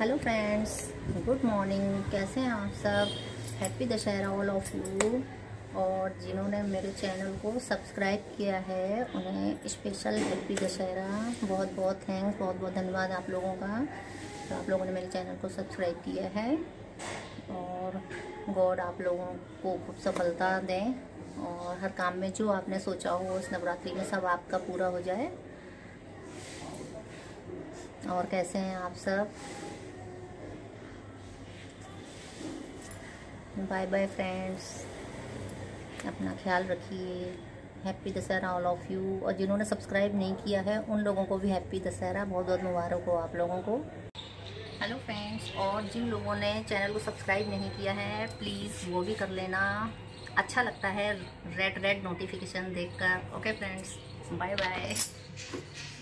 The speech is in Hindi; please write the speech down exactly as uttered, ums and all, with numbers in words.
Hello friends, good morning. कैसे हैं आप सब? Happy Dussehra all of you. और जिन्होंने मेरे चैनल को सब्सक्राइब किया है उन्हें स्पेशल हैप्पी दशहरा। बहुत बहुत थैंक्स, बहुत बहुत धन्यवाद आप लोगों का। तो आप लोगों ने मेरे चैनल को सब्सक्राइब किया है और गॉड आप लोगों को खूब सफलता दें और हर काम में जो आपने सोचा हो इस नवरात्रि में सब आपका पूरा हो जाए। और कैसे हैं आप सब? बाय बाय फ्रेंड्स, अपना ख्याल रखिए। Happy Dussehra all of you. और जिन्होंने सब्सक्राइब नहीं किया है उन लोगों को भी हैप्पी दशहरा, बहुत बहुत मुबारक हो आप लोगों को। हेलो फ्रेंड्स, और जिन लोगों ने चैनल को सब्सक्राइब नहीं किया है प्लीज़ वो भी कर लेना। अच्छा लगता है रेड रेड नोटिफिकेशन देखकर। Okay friends, bye bye.